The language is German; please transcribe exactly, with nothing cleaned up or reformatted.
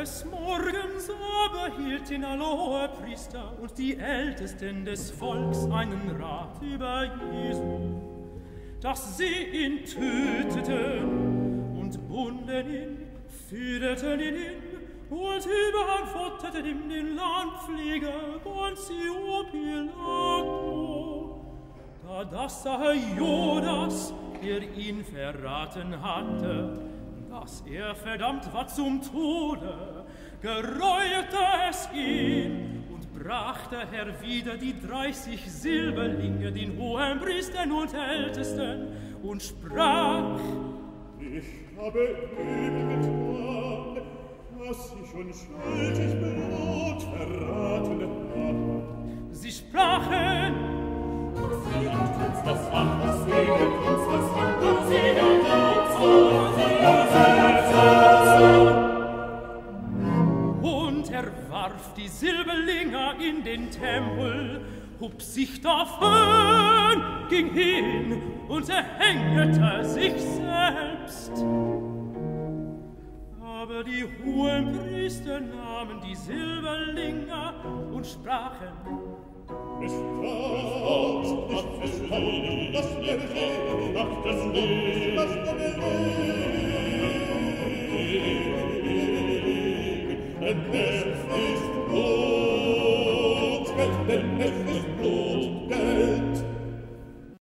Des Morgens aber hielten alle Hohepriester und die Ältesten des Volks einen Rat über Jesu, dass sie ihn töteten und bunden ihn, führten ihn hin und überantworteten ihm den Landpfleger Pontio Pilato. Da das sah Judas, der ihn verraten hatte, dass er verdammt war zum Tode, gereute es ihn und brachte herwieder die dreißig Silberlinge den Hohenpriestern und Ältesten und sprach: Ich habe übel getan, dass ich unschuldig Blut verraten habe. Sie sprachen: Was segnet uns das Amt, was segnet uns das Amt, was segnet uns, was segnet uns. Und er warf die Silberlinge in den Tempel, hob sich davon, ging hin und erhängte sich selbst. Aber die Hohenpriester nahmen die Silberlinge und sprachen: Es kommt, es kommt, das Leben, das Leben, das Leben, das Leben.